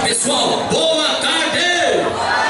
Pessoal, boa tarde!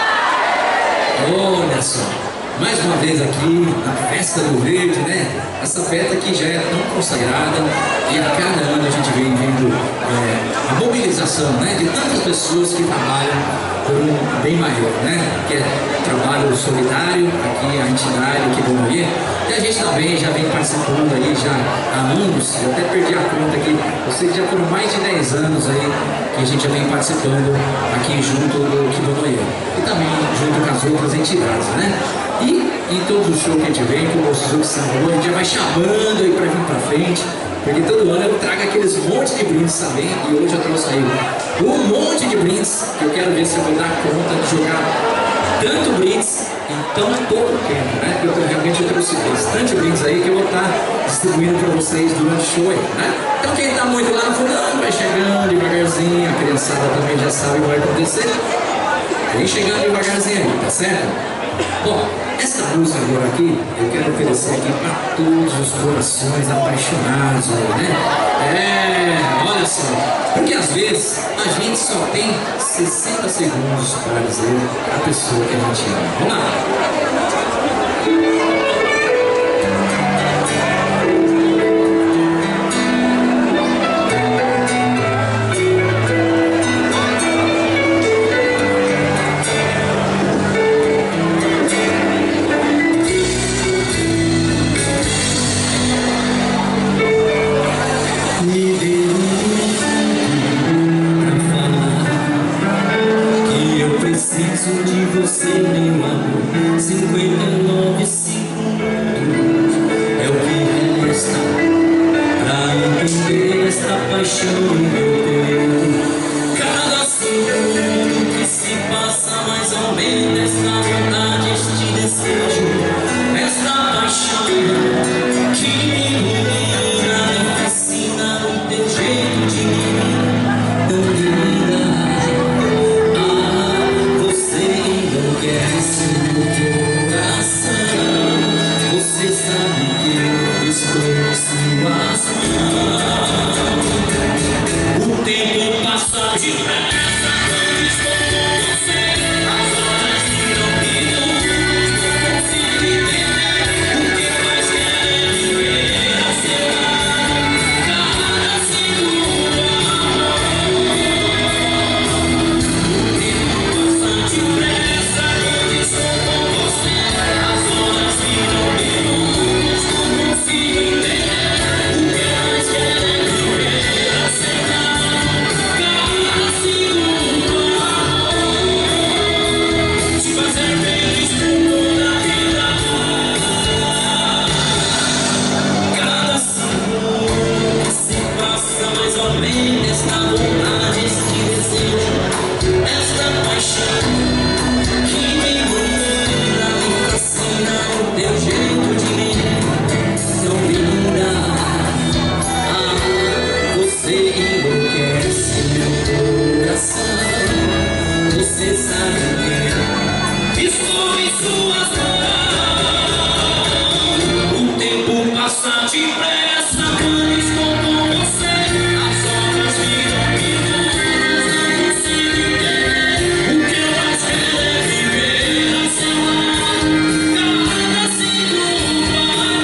Olha só, mais uma vez aqui na Festa do Verde, né? Essa festa que já é tão consagrada e a cada ano a gente vem vendo a mobilização, né, de tantas pessoas que trabalham por um bem maior, né? Que é trabalho solidário, aqui a entidade aqui do Moie, e a gente também já vem participando aí já há anos, eu até perdi a conta aqui, eu sei que já foram mais de 10 anos aí que a gente já vem participando aqui junto do Kibonoye e também junto com as outras entidades, né? E em todos os shows que a gente vem, com os outros sabores, a gente já vai chamando aí para vir para frente, porque todo ano eu trago aqueles monte de brindes também, e hoje eu trouxe aí um monte de brindes, que eu quero ver se eu vou dar conta de jogar tanto brindes em tão pouco tempo, né? Porque eu realmente trouxe bastante brindes aí que eu vou estar distribuindo para vocês durante o show aí, né? Então quem está muito lá no fundão vai chegando devagarzinho, a criançada também já sabe o que vai acontecer. Vem chegando devagarzinho aí, tá certo? Bom, essa música agora aqui, eu quero oferecer aqui para todos os corações apaixonados aí, né? Olha só, porque às vezes a gente só tem 60 segundos para dizer a pessoa que a gente ama. Vamos lá! Preciso de você, meu amor. 59 segundos é o que resta pra entender esta paixão que eu tenho. Cada segundo que se passa mais aumenta esta vontade, este desejo, esta paixão que me ilumina, me fascina no teu jeito de mim, tão linda. Você sabe que eu estou em suas mãos. O tempo passa depressa quando estou com você. As horas viram minutos, não consigo entender o que mais quero viver ao seu lado. Cada segundo, o tempo passa depressa quando estou com você. As horas viram minutos, não consigo entender o que mais quero viver ao seu lado. Cada segundo, te fazer feliz por toda a vida. Cada segundo que se passa mais aumenta esta vontade, este desejo, esta paixão que me ilumina, me fascina o teu jeito de mim, tão linda. Você enlouquece meu coração. Você sabe que estou em suas mãos. O tempo passa depressa quando estou com você. As horas viram minutos, não consigo entender o que eu mais quero é viver ao seu lado. Cada segundo,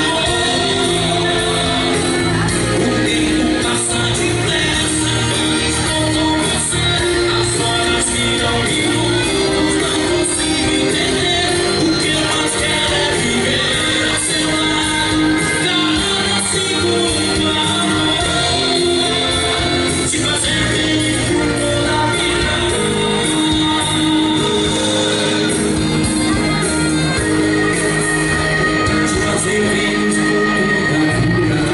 o tempo passa depressa quando estou com você. As horas viram minutos, não consigo entender o que eu mais quero é viver ao seu lado. Cada segundo, te fazer feliz por toda a vida. Te fazer feliz por toda a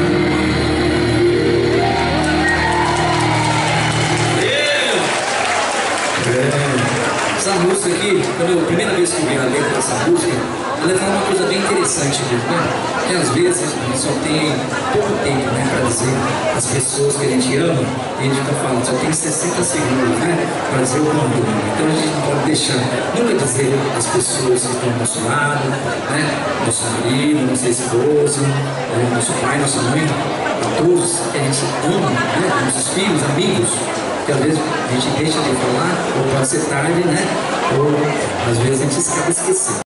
Essa música aqui, quando a primeira vez que eu vi a letra dessa música, ela fala uma coisa bem interessante mesmo, né? Que às vezes a gente só tem pouco tempo, né, para dizer às pessoas que a gente ama, e a gente fica falando, só tem 60 segundos, né, para dizer o quanto ama. Então a gente não pode deixar nunca dizer às pessoas que estão ao nosso lado, né, nosso marido, nossa esposa, nosso pai, nossa mãe, a todos que a gente ama, né, nossos filhos, amigos, porque às vezes a gente deixa de falar, ou pode ser tarde, né? Ou às vezes a gente acaba esquecendo.